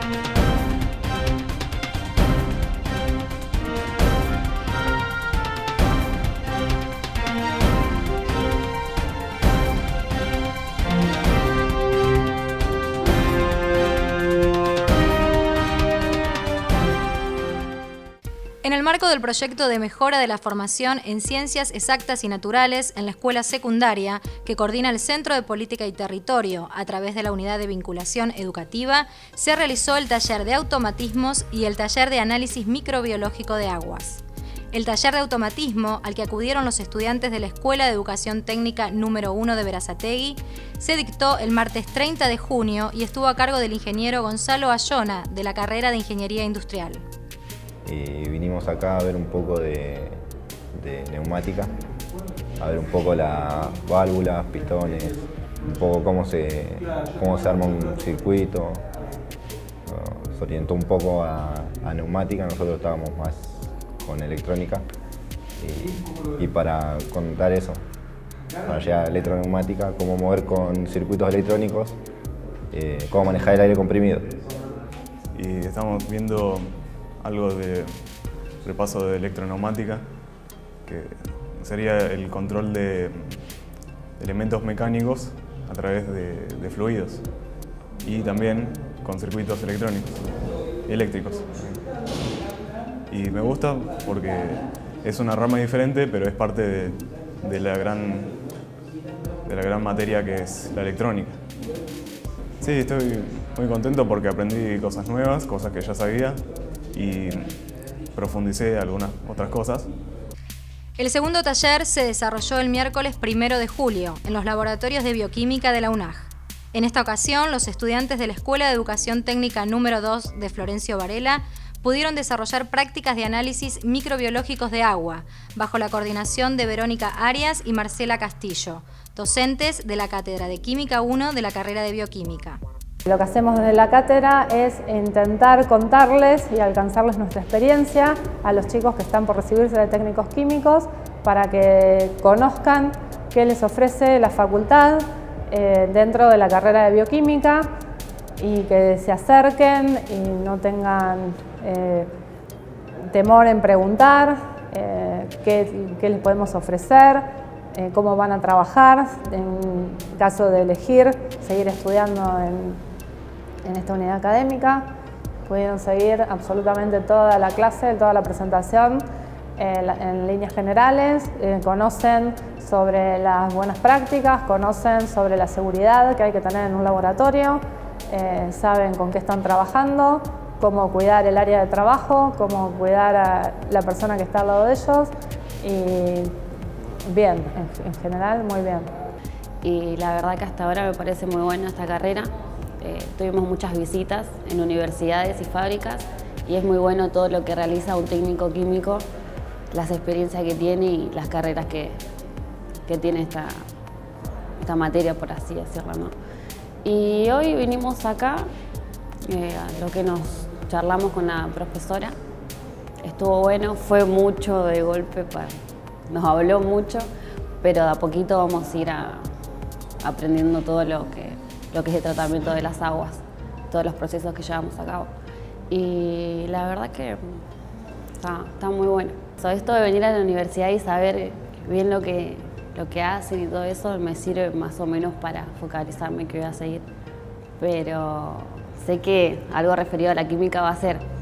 En el marco del proyecto de mejora de la formación en Ciencias Exactas y Naturales en la escuela secundaria, que coordina el Centro de Política y Territorio a través de la Unidad de Vinculación Educativa, se realizó el taller de automatismos y el taller de análisis microbiológico de aguas. El taller de automatismo, al que acudieron los estudiantes de la Escuela de Educación Técnica número 1 de Berazategui, se dictó el martes 30 de junio y estuvo a cargo del ingeniero Gonzalo Ayona, de la carrera de Ingeniería Industrial. Y vinimos acá a ver un poco de neumática, a ver un poco las válvulas, pistones, un poco cómo se arma un circuito. Se orientó un poco a neumática, nosotros estábamos más con electrónica. Y para contar eso, para llegar a electroneumática, cómo mover con circuitos electrónicos, cómo manejar el aire comprimido. Y estamos viendo algo de repaso de electroneumática, que sería el control de elementos mecánicos a través de fluidos y también con circuitos eléctricos. Y me gusta porque es una rama diferente, pero es parte de la gran materia que es la electrónica. Sí, estoy muy contento porque aprendí cosas nuevas, cosas que ya sabía, y profundicé algunas otras cosas. El segundo taller se desarrolló el miércoles 1 de julio en los laboratorios de bioquímica de la UNAG. En esta ocasión, los estudiantes de la Escuela de Educación Técnica número 2 de Florencio Varela pudieron desarrollar prácticas de análisis microbiológicos de agua, bajo la coordinación de Verónica Arias y Marcela Castillo, docentes de la Cátedra de Química 1 de la carrera de Bioquímica. Lo que hacemos desde la cátedra es intentar contarles y alcanzarles nuestra experiencia a los chicos que están por recibirse de técnicos químicos para que conozcan qué les ofrece la facultad dentro de la carrera de bioquímica y que se acerquen y no tengan temor en preguntar qué les podemos ofrecer, cómo van a trabajar en caso de elegir seguir estudiando en esta unidad académica. Pudieron seguir absolutamente toda la clase, toda la presentación en líneas generales, conocen sobre las buenas prácticas, conocen sobre la seguridad que hay que tener en un laboratorio, saben con qué están trabajando, cómo cuidar el área de trabajo, cómo cuidar a la persona que está al lado de ellos y bien, en general muy bien. Y la verdad que hasta ahora me parece muy buena esta carrera. Tuvimos muchas visitas en universidades y fábricas y es muy bueno todo lo que realiza un técnico químico, las experiencias que tiene y las carreras que tiene esta materia, por así decirlo, ¿no? Y hoy vinimos acá, lo que nos charlamos con la profesora, estuvo bueno, fue mucho de golpe, nos habló mucho, pero de a poquito vamos a ir aprendiendo todo lo que es el tratamiento de las aguas, todos los procesos que llevamos a cabo. Y la verdad que está muy bueno. Esto de venir a la universidad y saber bien lo que hacen y todo eso me sirve más o menos para focalizarme que voy a seguir. Pero sé que algo referido a la química va a ser.